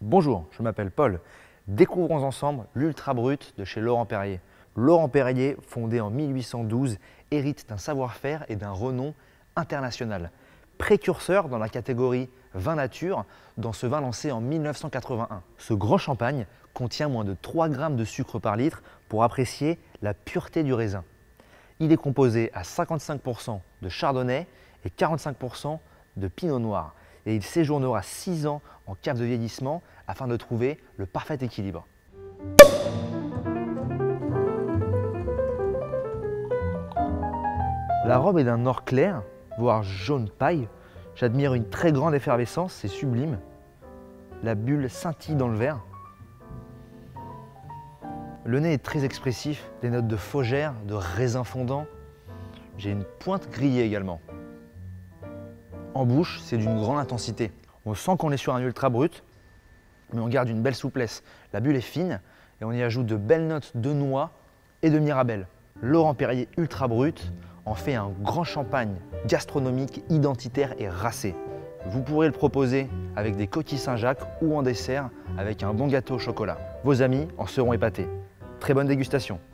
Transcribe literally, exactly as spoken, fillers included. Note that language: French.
Bonjour, je m'appelle Paul. Découvrons ensemble l'Ultra Brut de chez Laurent Perrier. Laurent Perrier, fondé en mille huit cent douze, hérite d'un savoir-faire et d'un renom international. Précurseur dans la catégorie vin nature, dans ce vin lancé en mille neuf cent quatre-vingt-un. Ce grand champagne contient moins de trois grammes de sucre par litre pour apprécier la pureté du raisin. Il est composé à cinquante-cinq pour cent de chardonnay et quarante-cinq pour cent de pinot noir. Et il séjournera six ans en cave de vieillissement afin de trouver le parfait équilibre. La robe est d'un or clair, voire jaune paille. J'admire une très grande effervescence, c'est sublime. La bulle scintille dans le verre. Le nez est très expressif, des notes de faugère, de raisin fondant. J'ai une pointe grillée également. En bouche, c'est d'une grande intensité. On sent qu'on est sur un ultra brut, mais on garde une belle souplesse. La bulle est fine et on y ajoute de belles notes de noix et de mirabelle. Laurent Perrier Ultra Brut en fait un grand champagne gastronomique, identitaire et racé. Vous pourrez le proposer avec des coquilles Saint-Jacques ou en dessert avec un bon gâteau au chocolat. Vos amis en seront épatés. Très bonne dégustation!